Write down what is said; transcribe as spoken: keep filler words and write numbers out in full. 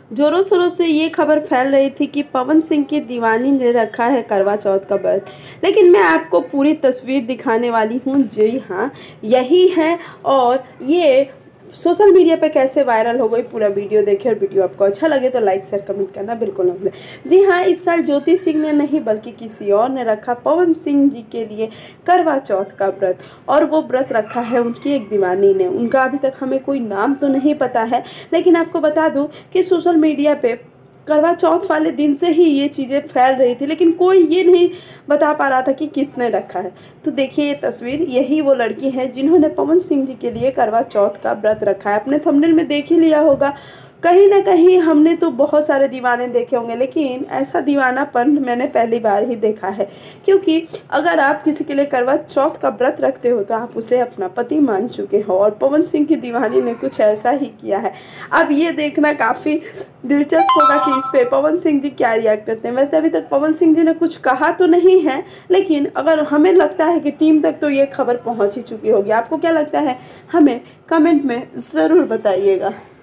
जोरों शोरों से ये खबर फैल रही थी कि पवन सिंह की दीवानी ने रखा है करवा चौथ का व्रत। लेकिन मैं आपको पूरी तस्वीर दिखाने वाली हूँ। जी हाँ, यही है। और ये सोशल मीडिया पे कैसे वायरल हो गई, पूरा वीडियो देखिए। और वीडियो आपको अच्छा लगे तो लाइक शेयर कमेंट करना बिल्कुल ना भूलें। जी हाँ, इस साल ज्योति सिंह ने नहीं बल्कि किसी और ने रखा पवन सिंह जी के लिए करवा चौथ का व्रत। और वो व्रत रखा है उनकी एक दीवानी ने। उनका अभी तक हमें कोई नाम तो नहीं पता है, लेकिन आपको बता दूं कि सोशल मीडिया पे करवा चौथ वाले दिन से ही ये चीज़ें फैल रही थी, लेकिन कोई ये नहीं बता पा रहा था कि किसने रखा है। तो देखिए ये तस्वीर, यही वो लड़की है जिन्होंने पवन सिंह जी के लिए करवा चौथ का व्रत रखा है। अपने थंबनेल में देख ही लिया होगा। कहीं ना कहीं हमने तो बहुत सारे दीवाने देखे होंगे, लेकिन ऐसा दीवानापन मैंने पहली बार ही देखा है। क्योंकि अगर आप किसी के लिए करवा चौथ का व्रत रखते हो तो आप उसे अपना पति मान चुके हो, और पवन सिंह की दीवानी ने कुछ ऐसा ही किया है। अब ये देखना काफ़ी दिलचस्प होगा कि इस पे पवन सिंह जी क्या रिएक्ट करते हैं। वैसे अभी तक पवन सिंह जी ने कुछ कहा तो नहीं है, लेकिन अगर हमें लगता है कि टीम तक तो ये खबर पहुंच ही चुकी होगी। आपको क्या लगता है, हमें कमेंट में ज़रूर बताइएगा।